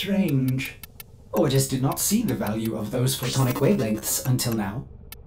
Strange. Ordis did not see the value of those photonic wavelengths until now.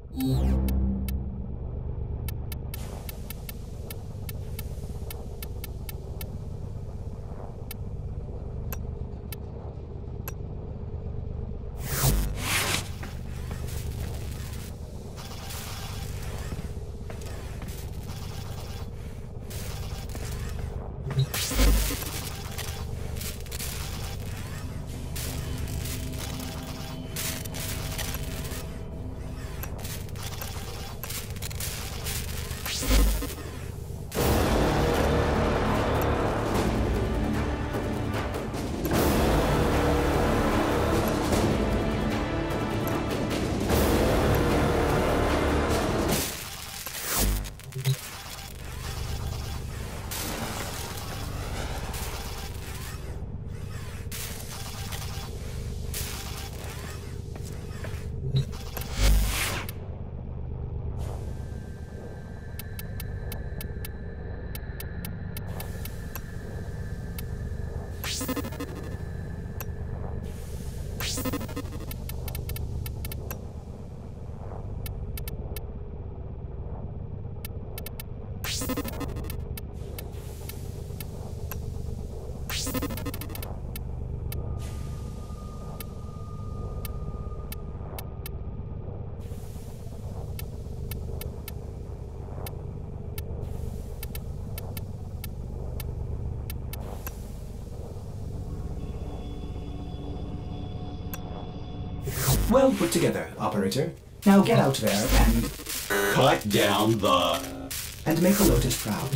Well put together, operator. Now get out there and... Cut down the... and make the Lotus proud.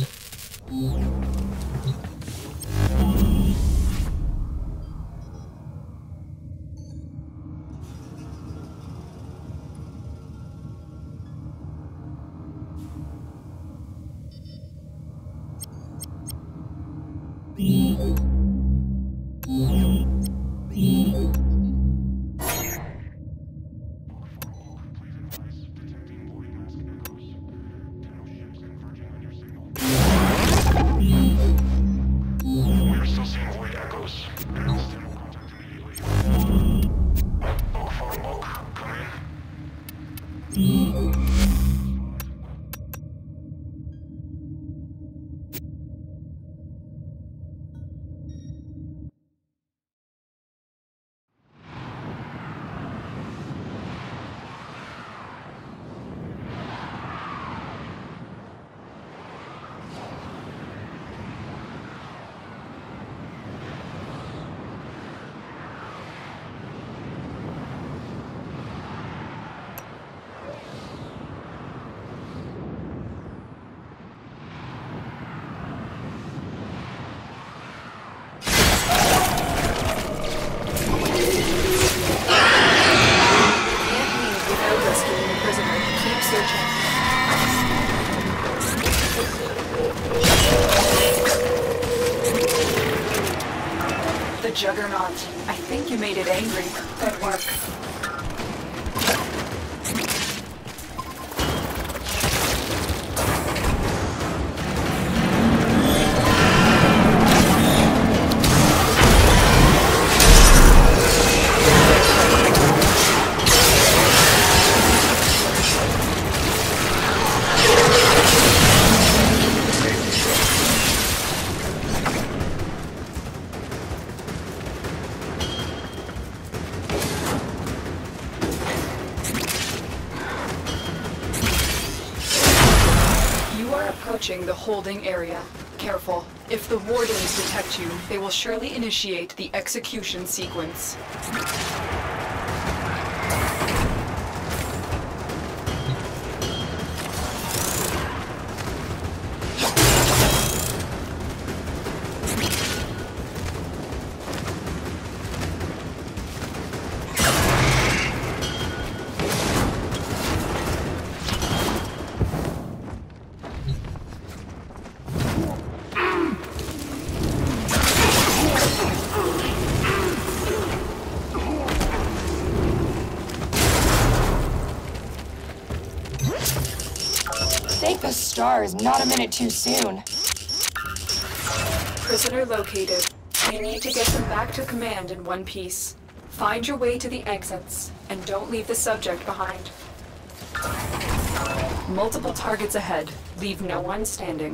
The juggernaut. I think you made it angry. Good work. Approaching the holding area. Careful. If the wardens detect you, they will surely initiate the execution sequence. Thank the stars, not a minute too soon. Prisoner located. You need to get them back to command in one piece. Find your way to the exits, and don't leave the subject behind. Multiple targets ahead. Leave no one standing.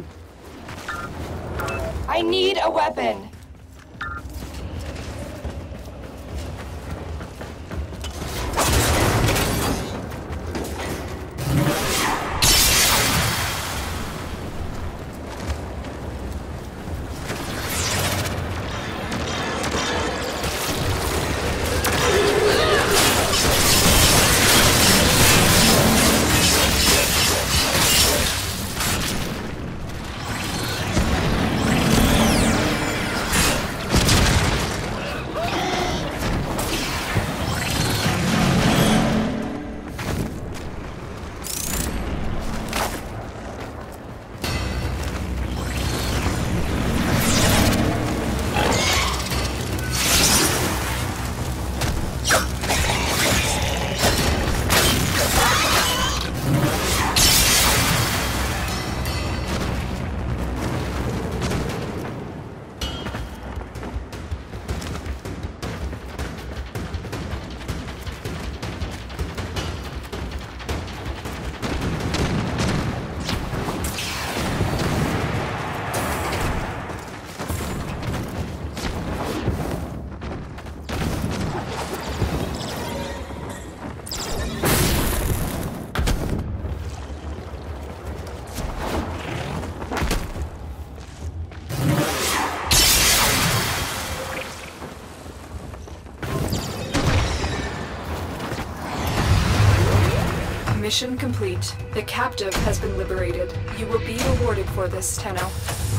I need a weapon. Mission complete. The captive has been liberated. You will be rewarded for this, Tenno.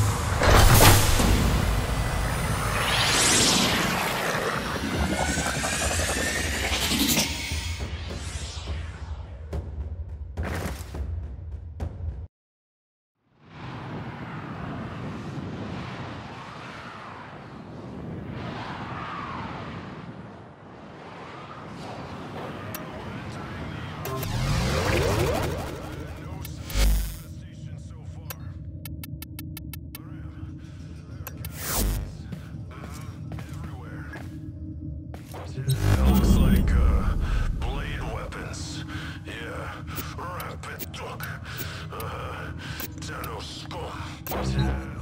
Looks like, blade weapons. Yeah, rapid duck. Tenno scum.